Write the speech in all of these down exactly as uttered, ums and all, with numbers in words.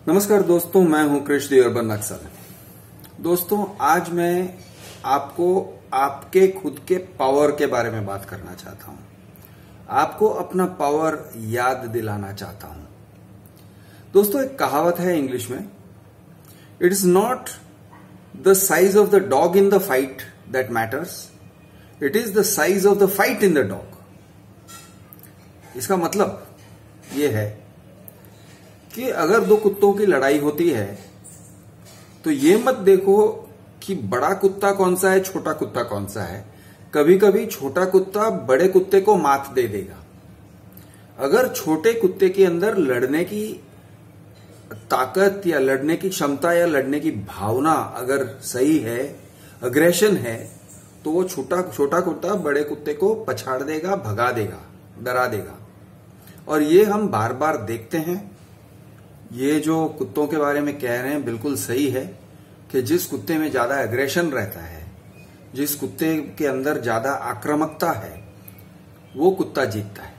नमस्कार दोस्तों, मैं हूं कृष दी अर्बन नक्सल। दोस्तों, आज मैं आपको आपके खुद के पावर के बारे में बात करना चाहता हूं। आपको अपना पावर याद दिलाना चाहता हूं। दोस्तों, एक कहावत है इंग्लिश में, it is not the size of the dog in the fight that matters, it is the size of the fight in the dog. इसका मतलब यह है कि अगर दो कुत्तों की लड़ाई होती है तो ये मत देखो कि बड़ा कुत्ता कौन सा है, छोटा कुत्ता कौन सा है। कभी कभी छोटा कुत्ता बड़े कुत्ते को मात दे देगा। अगर छोटे कुत्ते के अंदर लड़ने की ताकत या लड़ने की क्षमता या लड़ने की भावना अगर सही है, अग्रेशन है, तो वो छोटा छोटा कुत्ता बड़े कुत्ते को पछाड़ देगा, भगा देगा, डरा देगा। और ये हम बार बार देखते हैं। ये जो कुत्तों के बारे में कह रहे हैं बिल्कुल सही है कि जिस कुत्ते में ज्यादा एग्रेशन रहता है, जिस कुत्ते के अंदर ज्यादा आक्रामकता है, वो कुत्ता जीतता है।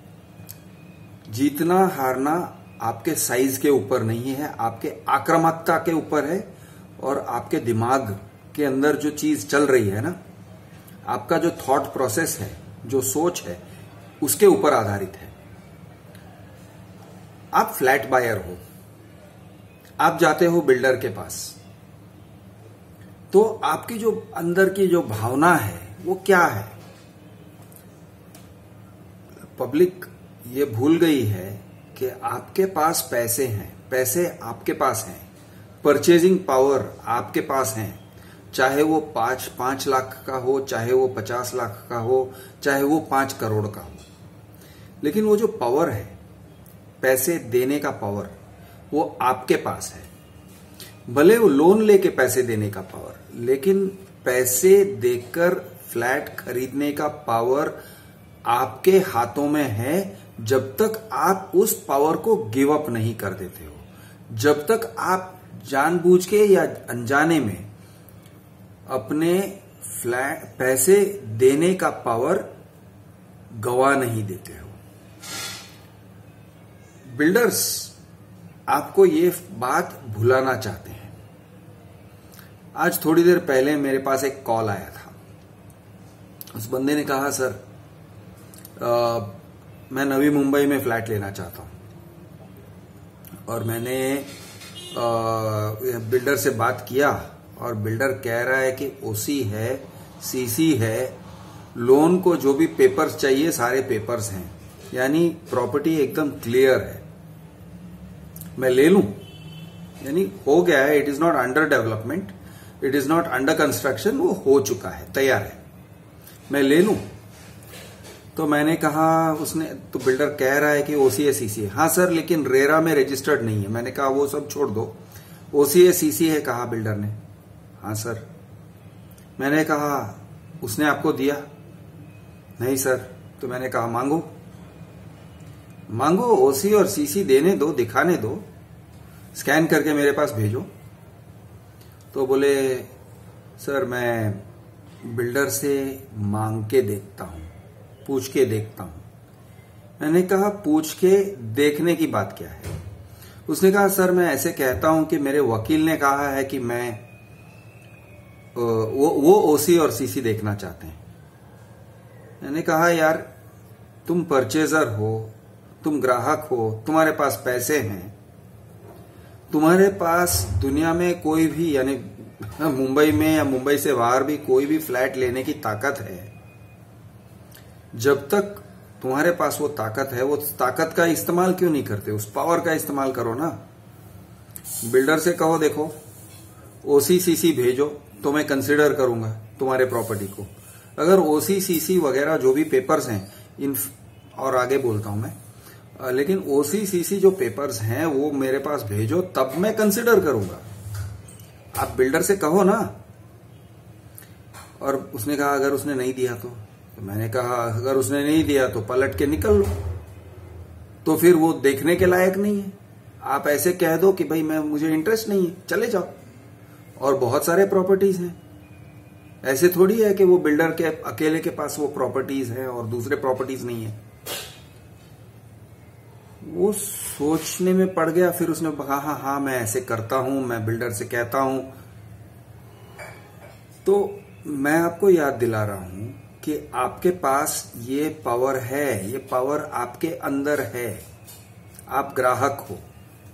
जीतना हारना आपके साइज के ऊपर नहीं है, आपके आक्रामकता के ऊपर है और आपके दिमाग के अंदर जो चीज चल रही है ना, आपका जो थॉट प्रोसेस है, जो सोच है, उसके ऊपर आधारित है। आप फ्लैट बायर हो, आप जाते हो बिल्डर के पास, तो आपकी जो अंदर की जो भावना है वो क्या है? पब्लिक ये भूल गई है कि आपके पास पैसे हैं, पैसे आपके पास हैं, परचेजिंग पावर आपके पास है। चाहे वो पांच पांच लाख का हो, चाहे वो पचास लाख का हो, चाहे वो पांच करोड़ का हो, लेकिन वो जो पावर है, पैसे देने का पावर, वो आपके पास है। भले वो लोन लेके पैसे देने का पावर, लेकिन पैसे देकर फ्लैट खरीदने का पावर आपके हाथों में है जब तक आप उस पावर को गिव अप नहीं कर देते हो। जब तक आप जानबूझ के या अनजाने में अपने फ्लैट पैसे देने का पावर गवा नहीं देते हो। बिल्डर्स आपको ये बात भुलाना चाहते हैं। आज थोड़ी देर पहले मेरे पास एक कॉल आया था। उस बंदे ने कहा, सर आ, मैं नवी मुंबई में फ्लैट लेना चाहता हूं। और मैंने आ, बिल्डर से बात किया और बिल्डर कह रहा है कि ओसी है, सीसी है, लोन को जो भी पेपर्स चाहिए सारे पेपर्स हैं, यानी प्रॉपर्टी एकदम क्लियर है, मैं ले लूं। यानी हो गया है, it is not under development, it is not under construction, वो हो चुका है, तैयार है, मैं ले लूं। तो मैंने कहा, उसने तो बिल्डर कह रहा है कि ओसीए सीसी है। हाँ सर, लेकिन रेरा में रजिस्टर्ड नहीं है। मैंने कहा वो सब छोड़ दो, ओसीए सीसी है, कहा बिल्डर ने। हाँ सर। मैंने कहा उसने आपको दिया? नहीं सर। तो मैंने कहा मांगो मांगो, ओसी और सीसी देने दो, दिखाने दो, स्कैन करके मेरे पास भेजो। तो बोले, सर मैं बिल्डर से मांग के देखता हूं, पूछ के देखता हूं। मैंने कहा पूछ के देखने की बात क्या है? उसने कहा, सर मैं ऐसे कहता हूं कि मेरे वकील ने कहा है कि मैं वो वो ओसी और सीसी देखना चाहते हैं। मैंने कहा, यार तुम परचेजर हो, तुम ग्राहक हो, तुम्हारे पास पैसे हैं, तुम्हारे पास दुनिया में कोई भी, यानी मुंबई में या मुंबई से बाहर भी कोई भी फ्लैट लेने की ताकत है। जब तक तुम्हारे पास वो ताकत है, वो ताकत का इस्तेमाल क्यों नहीं करते? उस पावर का इस्तेमाल करो ना। बिल्डर से कहो, देखो ओसी सीसी भेजो तो मैं कंसिडर करूंगा तुम्हारे प्रॉपर्टी को। अगर ओसी सीसी वगैरह जो भी पेपर्स हैं, इन और आगे बोलता हूं मैं, लेकिन ओसी सीसी जो पेपर्स हैं वो मेरे पास भेजो, तब मैं कंसिडर करूंगा। आप बिल्डर से कहो ना। और उसने कहा, अगर उसने नहीं दिया तो? तो मैंने कहा, अगर उसने नहीं दिया तो पलट के निकल लो, तो फिर वो देखने के लायक नहीं है। आप ऐसे कह दो कि भाई मैं मुझे इंटरेस्ट नहीं है, चले जाओ। और बहुत सारे प्रॉपर्टीज हैं, ऐसे थोड़ी है कि वो बिल्डर के अकेले के पास वो प्रॉपर्टीज हैं और दूसरे प्रॉपर्टीज नहीं है। वो सोचने में पड़ गया। फिर उसने कहा हाँ हाँ मैं ऐसे करता हूं, मैं बिल्डर से कहता हूं। तो मैं आपको याद दिला रहा हूं कि आपके पास ये पावर है, ये पावर आपके अंदर है, आप ग्राहक हो।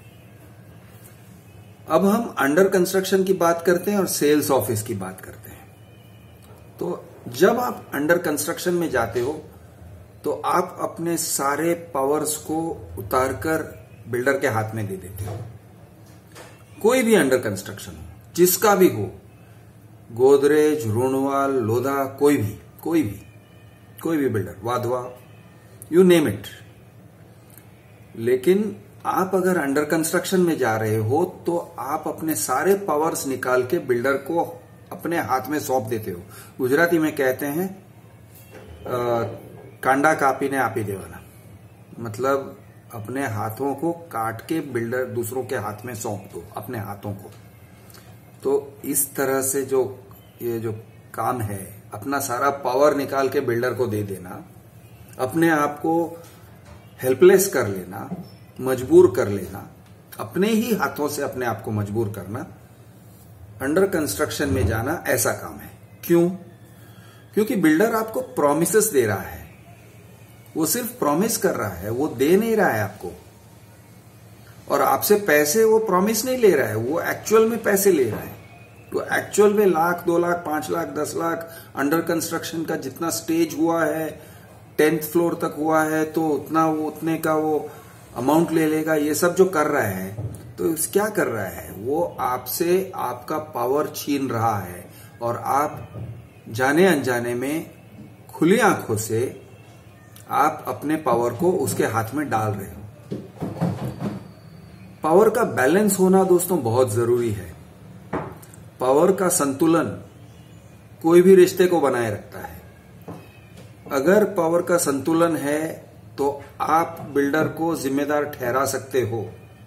अब हम अंडर कंस्ट्रक्शन की बात करते हैं और सेल्स ऑफिस की बात करते हैं। तो जब आप अंडर कंस्ट्रक्शन में जाते हो तो आप अपने सारे पावर्स को उतारकर बिल्डर के हाथ में दे देते हो। कोई भी अंडर कंस्ट्रक्शन हो, जिसका भी हो, गोदरेज, रुणवाल, लोधा, कोई भी कोई भी कोई भी builder, Wadhwa, you name it. लेकिन आप अगर अंडर कंस्ट्रक्शन में जा रहे हो तो आप अपने सारे पावर्स निकाल के बिल्डर को अपने हाथ में सौंप देते हो। गुजराती में कहते हैं आ, कांडा कापीने आपी देवाना, मतलब अपने हाथों को काट के बिल्डर दूसरों के हाथ में सौंप दो, अपने हाथों को। तो इस तरह से जो ये जो काम है, अपना सारा पावर निकाल के बिल्डर को दे देना, अपने आप को हेल्पलेस कर लेना, मजबूर कर लेना, अपने ही हाथों से अपने आप को मजबूर करना, अंडर कंस्ट्रक्शन में जाना ऐसा काम है। क्यों? क्योंकि बिल्डर आपको प्रॉमिसेस दे रहा है, वो सिर्फ प्रॉमिस कर रहा है, वो दे नहीं रहा है आपको। और आपसे पैसे वो प्रॉमिस नहीं ले रहा है, वो एक्चुअल में पैसे ले रहा है। तो एक्चुअल में लाख, दो लाख, पांच लाख, दस लाख अंडर कंस्ट्रक्शन का जितना स्टेज हुआ है, टेंथ फ्लोर तक हुआ है, तो उतना वो उतने का वो अमाउंट ले लेगा। ये सब जो कर रहा है, तो क्या कर रहा है? वो आपसे आपका पावर छीन रहा है और आप जाने अनजाने में खुली आंखों से आप अपने पावर को उसके हाथ में डाल रहे हो। पावर का बैलेंस होना दोस्तों बहुत जरूरी है। पावर का संतुलन कोई भी रिश्ते को बनाए रखता है। अगर पावर का संतुलन है तो आप बिल्डर को जिम्मेदार ठहरा सकते हो।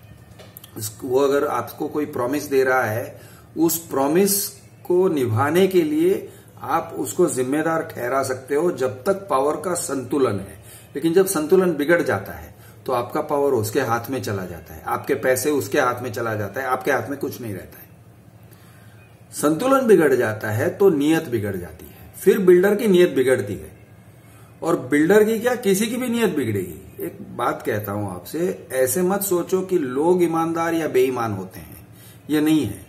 वो अगर आपको कोई प्रॉमिस दे रहा है, उस प्रॉमिस को निभाने के लिए आप उसको जिम्मेदार ठहरा सकते हो जब तक पावर का संतुलन है। लेकिन जब संतुलन बिगड़ जाता है तो आपका पावर उसके हाथ में चला जाता है, आपके पैसे उसके हाथ में चला जाता है, आपके हाथ में कुछ नहीं रहता है। संतुलन बिगड़ जाता है तो नीयत बिगड़ जाती है, फिर बिल्डर की नीयत बिगड़ती है। और बिल्डर की क्या, किसी की भी नीयत बिगड़ेगी। एक बात कहता हूं आपसे, ऐसे मत सोचो कि लोग ईमानदार या बेईमान होते हैं, यह नहीं है।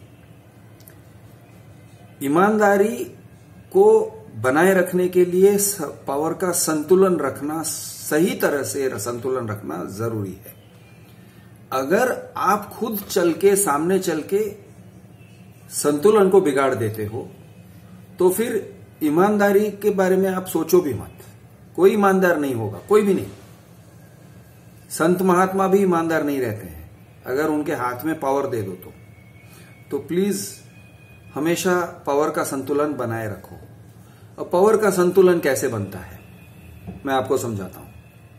ईमानदारी को बनाए रखने के लिए पावर का संतुलन रखना, सही तरह से संतुलन रखना जरूरी है। अगर आप खुद चल के सामने चल के संतुलन को बिगाड़ देते हो तो फिर ईमानदारी के बारे में आप सोचो भी मत। कोई ईमानदार नहीं होगा, कोई भी नहीं। संत महात्मा भी ईमानदार नहीं रहते हैं अगर उनके हाथ में पावर दे दो तो। तो प्लीज हमेशा पावर का संतुलन बनाए रखो। और पावर का संतुलन कैसे बनता है मैं आपको समझाता हूं।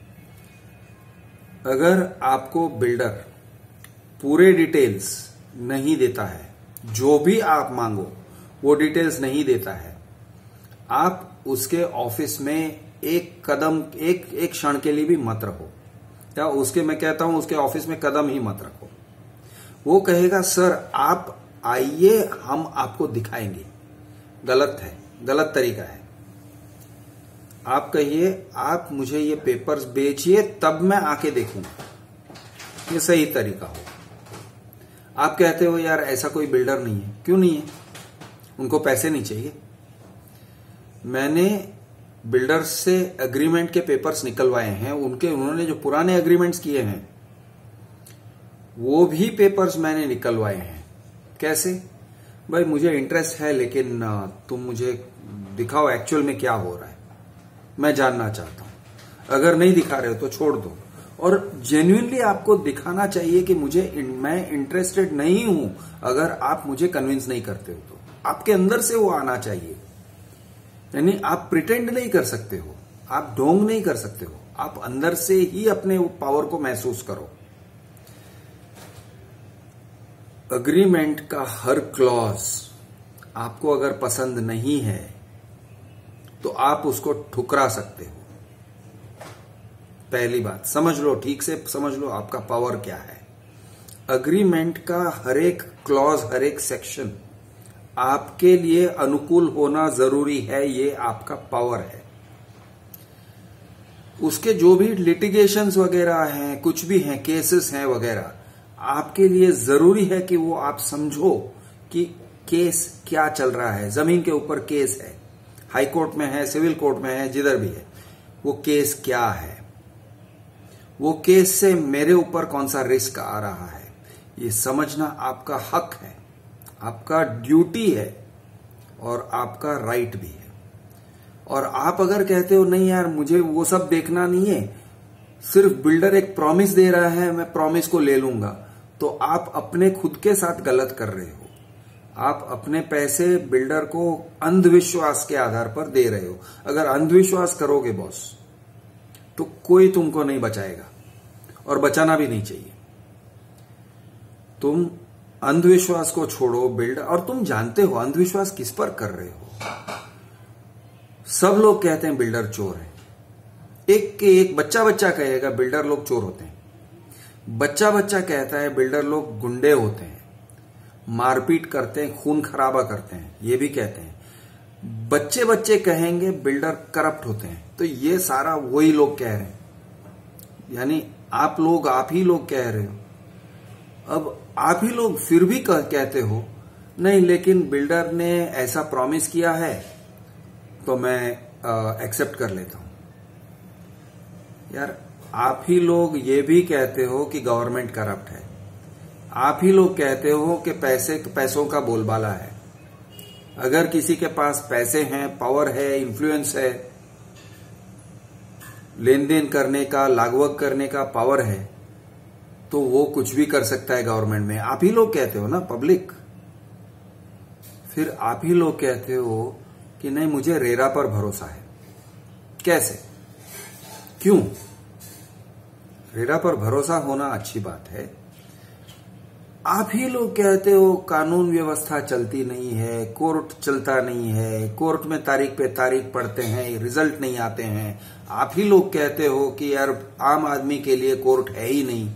अगर आपको बिल्डर पूरे डिटेल्स नहीं देता है, जो भी आप मांगो वो डिटेल्स नहीं देता है, आप उसके ऑफिस में एक कदम, एक एक क्षण के लिए भी मत रहो। या उसके, मैं कहता हूं उसके ऑफिस में कदम ही मत रखो। वो कहेगा सर आप आइए, हम आपको दिखाएंगे। गलत है, गलत तरीका है। आप कहिए आप मुझे ये पेपर्स बेचिए तब मैं आके देखूंगा, ये सही तरीका हो। आप कहते हो यार ऐसा कोई बिल्डर नहीं है। क्यों नहीं है? उनको पैसे नहीं चाहिए। मैंने बिल्डर्स से एग्रीमेंट के पेपर्स निकलवाए हैं, उनके उन्होंने जो पुराने एग्रीमेंट्स किए हैं वो भी पेपर्स मैंने निकलवाए हैं। कैसे? भाई मुझे इंटरेस्ट है, लेकिन तुम मुझे दिखाओ एक्चुअल में क्या हो रहा है, मैं जानना चाहता हूं। अगर नहीं दिखा रहे हो तो छोड़ दो। और जेन्युइनली आपको दिखाना चाहिए कि मुझे मैं इंटरेस्टेड नहीं हूं। अगर आप मुझे कन्विंस नहीं करते हो तो आपके अंदर से वो आना चाहिए। यानी आप प्रिटेंड नहीं कर सकते हो, आप ढोंग नहीं कर सकते हो, आप अंदर से ही अपने पावर को महसूस करो। अग्रीमेंट का हर क्लॉज आपको अगर पसंद नहीं है तो आप उसको ठुकरा सकते हो। पहली बात समझ लो, ठीक से समझ लो आपका पावर क्या है। अग्रीमेंट का हर एक क्लॉज, हर एक सेक्शन आपके लिए अनुकूल होना जरूरी है, ये आपका पावर है। उसके जो भी लिटिगेशंस वगैरह हैं, कुछ भी हैं, केसेस हैं वगैरह, आपके लिए जरूरी है कि वो आप समझो कि केस क्या चल रहा है। जमीन के ऊपर केस है, हाई कोर्ट में है, सिविल कोर्ट में है, जिधर भी है, वो केस क्या है, वो केस से मेरे ऊपर कौन सा रिस्क आ रहा है, ये समझना आपका हक है, आपका ड्यूटी है और आपका राइट भी है। और आप अगर कहते हो नहीं यार मुझे वो सब देखना नहीं है, सिर्फ बिल्डर एक प्रॉमिस दे रहा है मैं प्रॉमिस को ले लूंगा, तो आप अपने खुद के साथ गलत कर रहे हो। आप अपने पैसे बिल्डर को अंधविश्वास के आधार पर दे रहे हो। अगर अंधविश्वास करोगे बॉस तो कोई तुमको नहीं बचाएगा और बचाना भी नहीं चाहिए। तुम अंधविश्वास को छोड़ो बिल्डर, और तुम जानते हो अंधविश्वास किस पर कर रहे हो। सब लोग कहते हैं बिल्डर चोर है, एक के एक बच्चा बच्चा कहेगा बिल्डर लोग चोर होते हैं, बच्चा बच्चा कहता है बिल्डर लोग गुंडे होते हैं, मारपीट करते हैं, खून खराबा करते हैं, ये भी कहते हैं। बच्चे बच्चे कहेंगे बिल्डर करप्ट होते हैं। तो ये सारा वही लोग कह रहे हैं, यानी आप लोग आप ही लोग कह रहे हो। अब आप ही लोग फिर भी कह, कहते हो नहीं लेकिन बिल्डर ने ऐसा प्रॉमिस किया है तो मैं एक्सेप्ट कर लेता हूं। यार आप ही लोग ये भी कहते हो कि गवर्नमेंट करप्ट है, आप ही लोग कहते हो कि पैसे पैसों का बोलबाला है। अगर किसी के पास पैसे हैं, पावर है, इन्फ्लुएंस है, लेन देन करने का, लागवग करने का पावर है, तो वो कुछ भी कर सकता है गवर्नमेंट में। आप ही लोग कहते हो ना, पब्लिक। फिर आप ही लोग कहते हो कि नहीं मुझे रेरा पर भरोसा है। कैसे, क्यों? रेरा पर भरोसा होना अच्छी बात है। आप ही लोग कहते हो कानून व्यवस्था चलती नहीं है, कोर्ट चलता नहीं है, कोर्ट में तारीख पे तारीख पढ़ते हैं, रिजल्ट नहीं आते हैं। आप ही लोग कहते हो कि यार आम आदमी के लिए कोर्ट है ही नहीं।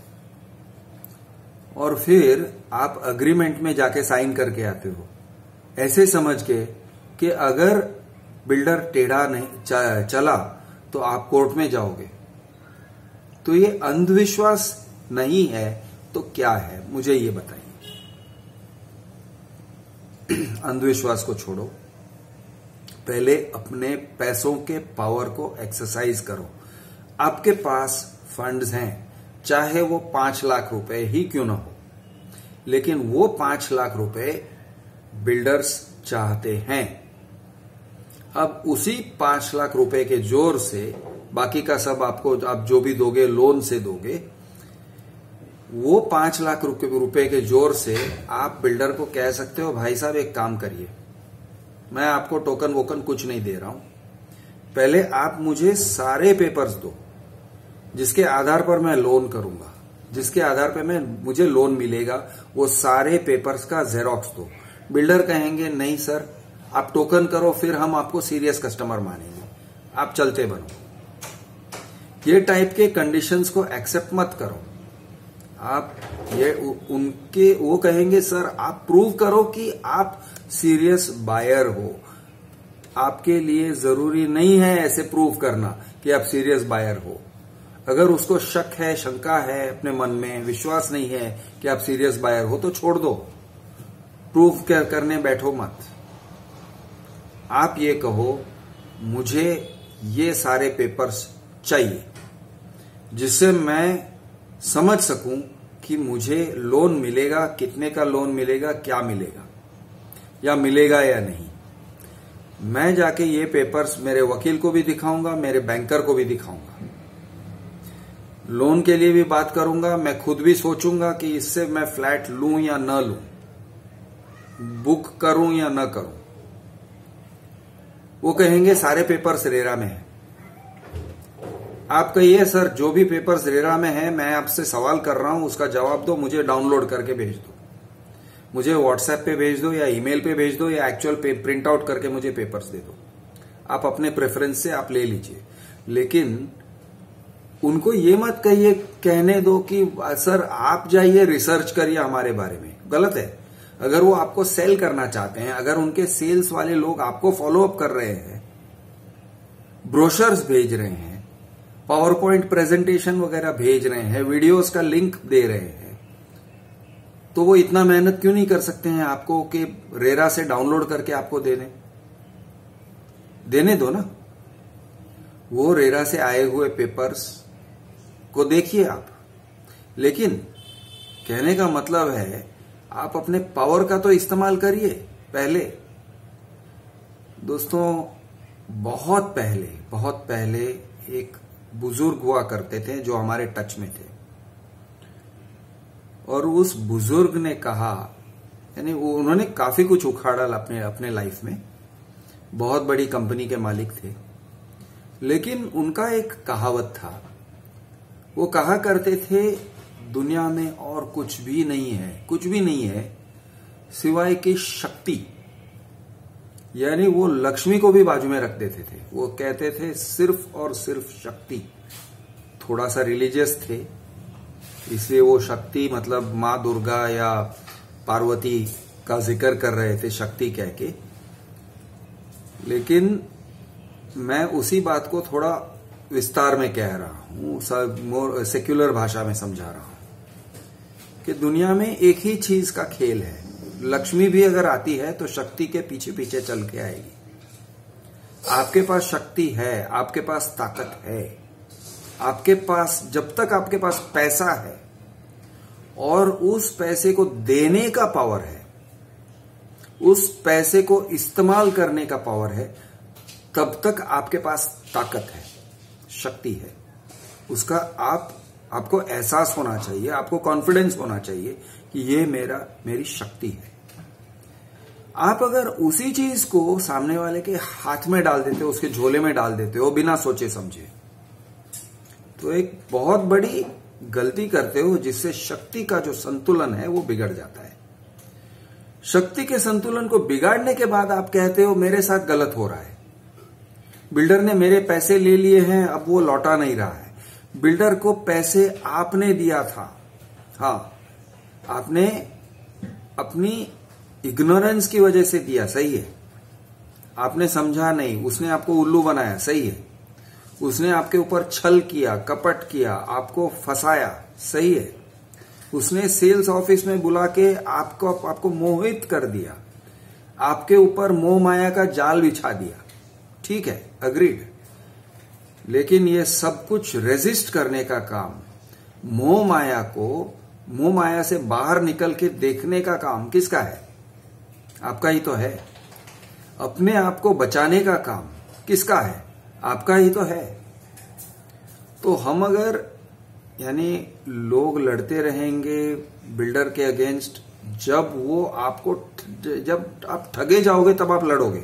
और फिर आप अग्रीमेंट में जाके साइन करके आते हो ऐसे समझ के कि अगर बिल्डर टेढ़ा नहीं चला तो आप कोर्ट में जाओगे। तो ये अंधविश्वास नहीं है तो क्या है, मुझे ये बताइए। अंधविश्वास को छोड़ो, पहले अपने पैसों के पावर को एक्सरसाइज करो। आपके पास फंड्स हैं, चाहे वो पांच लाख रुपए ही क्यों ना हो, लेकिन वो पांच लाख रुपए बिल्डर्स चाहते हैं। अब उसी पांच लाख रुपए के जोर से बाकी का सब आपको, आप जो भी दोगे लोन से दोगे, वो पांच लाख रुपए के जोर से आप बिल्डर को कह सकते हो भाई साहब एक काम करिए, मैं आपको टोकन वोकन कुछ नहीं दे रहा हूं, पहले आप मुझे सारे पेपर्स दो जिसके आधार पर मैं लोन करूंगा, जिसके आधार पर मैं मुझे लोन मिलेगा, वो सारे पेपर्स का जेरोक्स दो। बिल्डर कहेंगे नहीं सर आप टोकन करो, फिर हम आपको सीरियस कस्टमर मानेंगे, आप चलते बनो। ये टाइप के कंडीशंस को एक्सेप्ट मत करो। आप ये उनके वो कहेंगे सर आप प्रूव करो कि आप सीरियस बायर हो। आपके लिए जरूरी नहीं है ऐसे प्रूव करना कि आप सीरियस बायर हो। अगर उसको शक है, शंका है, अपने मन में विश्वास नहीं है कि आप सीरियस बायर हो तो छोड़ दो, प्रूफ करने बैठो मत। आप ये कहो मुझे ये सारे पेपर्स चाहिए जिससे मैं समझ सकूं कि मुझे लोन मिलेगा, कितने का लोन मिलेगा, क्या मिलेगा या मिलेगा या नहीं। मैं जाके ये पेपर्स मेरे वकील को भी दिखाऊंगा, मेरे बैंकर को भी दिखाऊंगा, लोन के लिए भी बात करूंगा, मैं खुद भी सोचूंगा कि इससे मैं फ्लैट लूं या न लूं, बुक करूं या न करूं। वो कहेंगे सारे पेपर्स रेरा में है। आप कहिए सर जो भी पेपर्स रेरा में है मैं आपसे सवाल कर रहा हूं उसका जवाब दो, मुझे डाउनलोड करके भेज दो, मुझे व्हाट्सएप पे भेज दो या ईमेल पे भेज दो या एक्चुअल पे प्रिंट आउट करके मुझे पेपर्स दे दो। आप अपने प्रेफरेंस से आप ले लीजिए, लेकिन उनको ये मत कहिए, कहने दो कि सर आप जाइए रिसर्च करिए हमारे बारे में। गलत है। अगर वो आपको सेल करना चाहते हैं, अगर उनके सेल्स वाले लोग आपको फॉलो अप कर रहे हैं, ब्रोशर्स भेज रहे हैं, पावर पॉइंट प्रेजेंटेशन वगैरह भेज रहे हैं, वीडियोस का लिंक दे रहे हैं, तो वो इतना मेहनत क्यों नहीं कर सकते हैं आपको कि रेरा से डाउनलोड करके आपको देने देने दो ना। वो रेरा से आए हुए पेपर्स को देखिए आप। लेकिन कहने का मतलब है आप अपने पावर का तो इस्तेमाल करिए पहले। दोस्तों, बहुत पहले बहुत पहले एक बुजुर्ग हुआ करते थे जो हमारे टच में थे, और उस बुजुर्ग ने कहा, यानी उन्होंने काफी कुछ उखाड़ा अपने अपने लाइफ में, बहुत बड़ी कंपनी के मालिक थे, लेकिन उनका एक कहावत था। वो कहा करते थे दुनिया में और कुछ भी नहीं है, कुछ भी नहीं है सिवाय की शक्ति। यानी वो लक्ष्मी को भी बाजू में रख देते थे। वो कहते थे सिर्फ और सिर्फ शक्ति। थोड़ा सा रिलीजियस थे, इसलिए वो शक्ति मतलब माँ दुर्गा या पार्वती का जिक्र कर रहे थे शक्ति कह के। लेकिन मैं उसी बात को थोड़ा विस्तार में कह रहा हूं, सब मोर सेक्युलर भाषा में समझा रहा हूं कि दुनिया में एक ही चीज का खेल है। लक्ष्मी भी अगर आती है तो शक्ति के पीछे पीछे चल के आएगी। आपके पास शक्ति है, आपके पास ताकत है, आपके पास जब तक आपके पास पैसा है और उस पैसे को देने का पावर है, उस पैसे को इस्तेमाल करने का पावर है, तब तक आपके पास ताकत है, शक्ति है। उसका आप आपको एहसास होना चाहिए, आपको कॉन्फिडेंस होना चाहिए कि ये मेरा मेरी शक्ति है। आप अगर उसी चीज को सामने वाले के हाथ में डाल देते हो, उसके झोले में डाल देते हो बिना सोचे समझे, तो एक बहुत बड़ी गलती करते हो, जिससे शक्ति का जो संतुलन है वो बिगड़ जाता है। शक्ति के संतुलन को बिगाड़ने के बाद आप कहते हो मेरे साथ गलत हो रहा है, बिल्डर ने मेरे पैसे ले लिए हैं, अब वो लौटा नहीं रहा है। बिल्डर को पैसे आपने दिया था, हाँ आपने अपनी इग्नोरेंस की वजह से दिया, सही है। आपने समझा नहीं, उसने आपको उल्लू बनाया, सही है। उसने आपके ऊपर छल किया, कपट किया, आपको फंसाया, सही है। उसने सेल्स ऑफिस में बुला के आपको आपको मोहित कर दिया, आपके ऊपर मोह माया का जाल बिछा दिया, ठीक है, अग्रीड। लेकिन ये सब कुछ रेजिस्ट करने का काम, मोह माया को मोह माया से बाहर निकल के देखने का काम किसका है? आपका ही तो है। अपने आप को बचाने का काम किसका है? आपका ही तो है। तो हम अगर यानी लोग लड़ते रहेंगे बिल्डर के अगेंस्ट, जब वो आपको जब आप ठगे जाओगे तब आप लड़ोगे।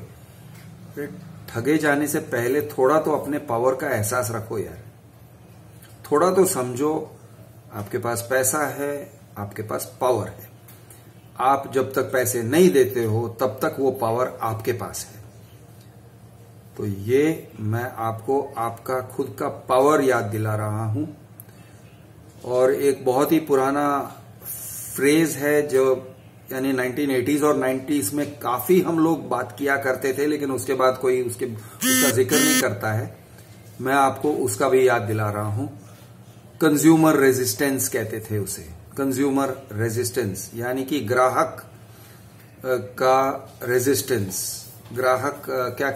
ठगे जाने से पहले थोड़ा तो अपने पावर का एहसास रखो यार, थोड़ा तो समझो। आपके पास पैसा है, आपके पास पावर है। आप जब तक पैसे नहीं देते हो तब तक वो पावर आपके पास है। तो ये मैं आपको आपका खुद का पावर याद दिला रहा हूं। और एक बहुत ही पुराना फ्रेज है जो यानी नाइनटीन एटीज़ और नाइंटीज़ में काफी हम लोग बात किया करते थे, लेकिन उसके बाद कोई उसके उसका जिक्र नहीं करता है। मैं आपको उसका भी याद दिला रहा हूं। कंज्यूमर रेजिस्टेंस कहते थे उसे, कंज्यूमर रेजिस्टेंस, यानी कि ग्राहक का रेजिस्टेंस। ग्राहक क्या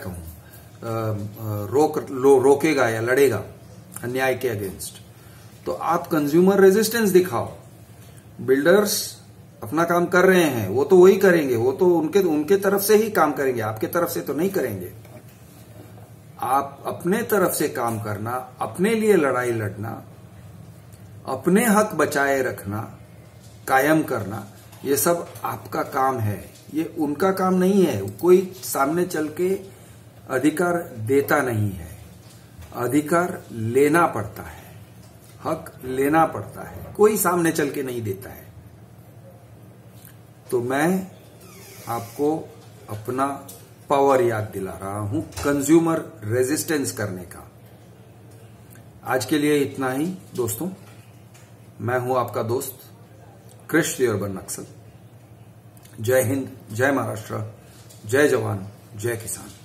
कहूं, रोक लो, रोकेगा या लड़ेगा अन्याय के अगेंस्ट। तो आप कंज्यूमर रेजिस्टेंस दिखाओ। बिल्डर्स अपना काम कर रहे हैं, वो तो वही करेंगे, वो तो उनके उनके तरफ से ही काम करेंगे, आपके तरफ से तो नहीं करेंगे। आप अपने तरफ से काम करना, अपने लिए लड़ाई लड़ना, अपने हक बचाए रखना, कायम करना, ये सब आपका काम है, ये उनका काम नहीं है। कोई सामने चल के अधिकार देता नहीं है, अधिकार लेना पड़ता है, हक लेना पड़ता है, कोई सामने चल के नहीं देता है। तो मैं आपको अपना पावर याद दिला रहा हूं, कंज्यूमर रेजिस्टेंस करने का। आज के लिए इतना ही दोस्तों। मैं हूं आपका दोस्त कृष दी अर्बन नक्सल। जय हिंद, जय महाराष्ट्र, जय जवान, जय किसान।